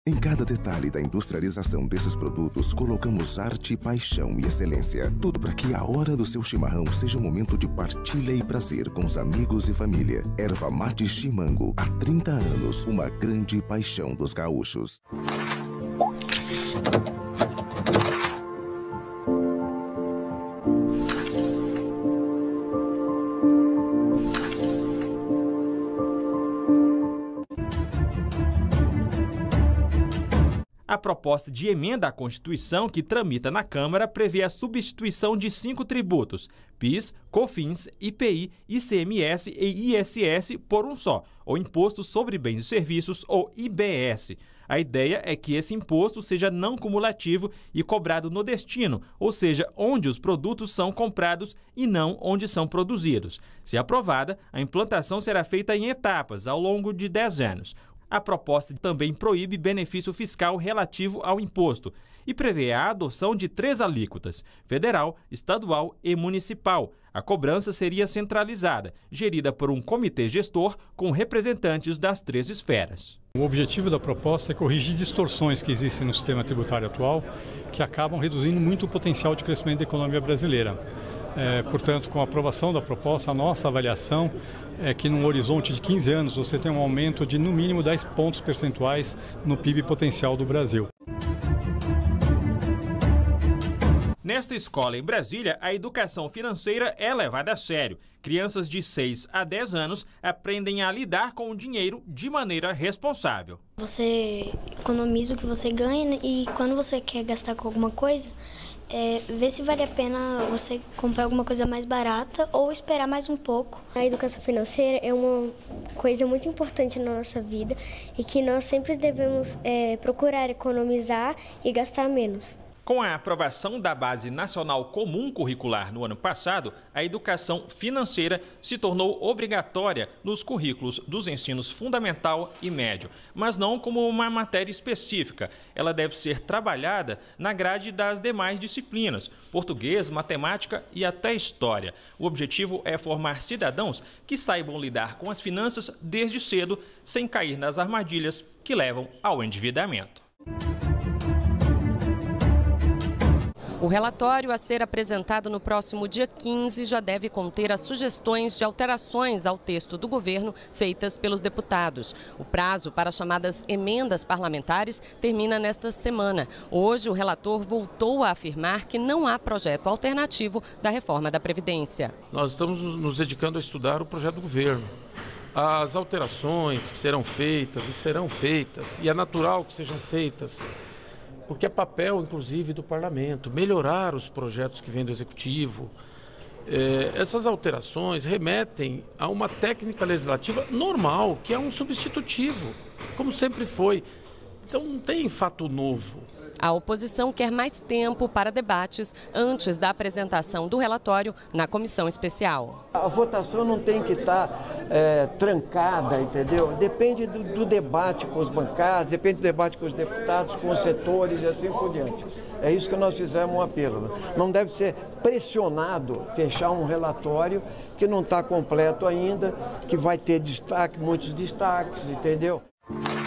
Em cada detalhe da industrialização desses produtos, colocamos arte, paixão e excelência. Tudo para que a hora do seu chimarrão seja um momento de partilha e prazer com os amigos e família. Erva Mate Chimango, há 30 anos, uma grande paixão dos gaúchos. A proposta de emenda à Constituição que tramita na Câmara prevê a substituição de 5 tributos: PIS, COFINS, IPI, ICMS e ISS por um só, o Imposto sobre Bens e Serviços, ou IBS. A ideia é que esse imposto seja não cumulativo e cobrado no destino, ou seja, onde os produtos são comprados e não onde são produzidos. Se aprovada, a implantação será feita em etapas ao longo de 10 anos. A proposta também proíbe benefício fiscal relativo ao imposto e prevê a adoção de 3 alíquotas: federal, estadual e municipal. A cobrança seria centralizada, gerida por um comitê gestor com representantes das 3 esferas. O objetivo da proposta é corrigir distorções que existem no sistema tributário atual, que acabam reduzindo muito o potencial de crescimento da economia brasileira. Portanto, com a aprovação da proposta, a nossa avaliação é que num horizonte de 15 anos você tem um aumento de no mínimo 10 pontos percentuais no PIB potencial do Brasil. Nesta escola em Brasília, a educação financeira é levada a sério. Crianças de 6 a 10 anos aprendem a lidar com o dinheiro de maneira responsável. Você economiza o que você ganha e quando você quer gastar com alguma coisa, ver se vale a pena você comprar alguma coisa mais barata ou esperar mais um pouco. A educação financeira é uma coisa muito importante na nossa vida e que nós sempre devemos procurar economizar e gastar menos. Com a aprovação da Base Nacional Comum Curricular no ano passado, a educação financeira se tornou obrigatória nos currículos dos ensinos fundamental e médio, mas não como uma matéria específica. Ela deve ser trabalhada na grade das demais disciplinas: português, matemática e até história. O objetivo é formar cidadãos que saibam lidar com as finanças desde cedo, sem cair nas armadilhas que levam ao endividamento. O relatório a ser apresentado no próximo dia 15 já deve conter as sugestões de alterações ao texto do governo feitas pelos deputados. O prazo para as chamadas emendas parlamentares termina nesta semana. Hoje, o relator voltou a afirmar que não há projeto alternativo da reforma da Previdência. Nós estamos nos dedicando a estudar o projeto do governo. As alterações que serão feitas e serão feitas, e é natural que sejam feitas, porque é papel, inclusive, do parlamento, melhorar os projetos que vêm do executivo. Essas alterações remetem a uma técnica legislativa normal, que é um substitutivo, como sempre foi. Então não tem fato novo. A oposição quer mais tempo para debates antes da apresentação do relatório na comissão especial. A votação não tem que estar trancada, entendeu? Depende do debate com os bancados, depende do debate com os deputados, com os setores e assim por diante. É isso que nós fizemos um apelo. Não deve ser pressionado fechar um relatório que não está completo ainda, que vai ter destaque, muitos destaques, entendeu?